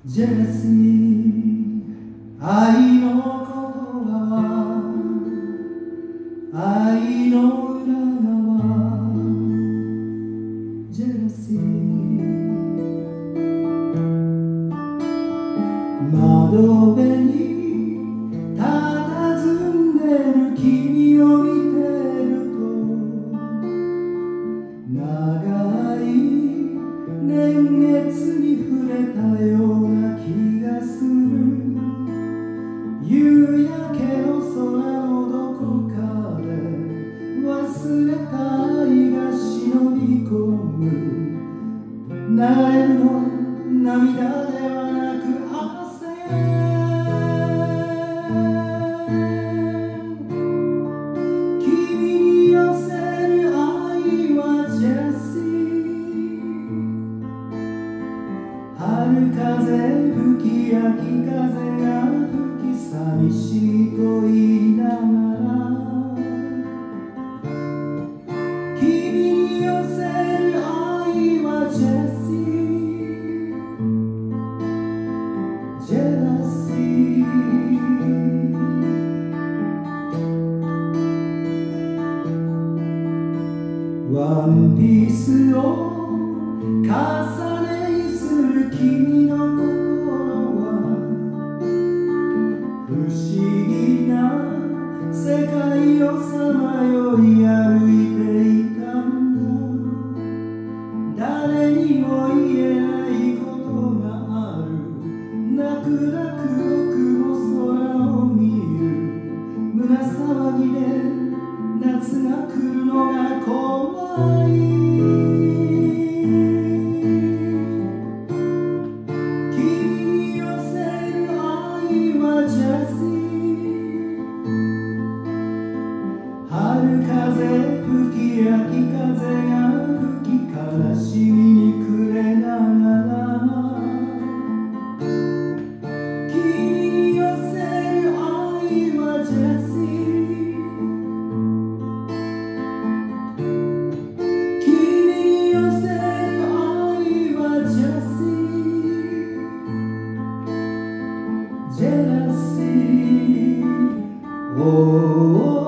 ジェラシー愛の言葉は愛の裏側ジェラシー窓辺に佇んでる君を見てると長い年月に触れたような気がする夕焼けの空のどこかで忘れた愛が忍び込む流れるのは涙ではなく汗君に寄せる愛はジェラシー春風吹き秋風が吹き寂しいと言いながら君に寄せる愛はジェラシージェラシーワンピースを重ねにする君の心は不思議な世界をさまよい歩いていたんだ誰にも言えないことがある泣く泣く僕も空を見る胸騒ぎで夏が来るのが怖い春風吹き秋風が吹き悲しみに暮れながら君に寄せる愛はジェラシー君に寄せる愛はジェラシージェラシー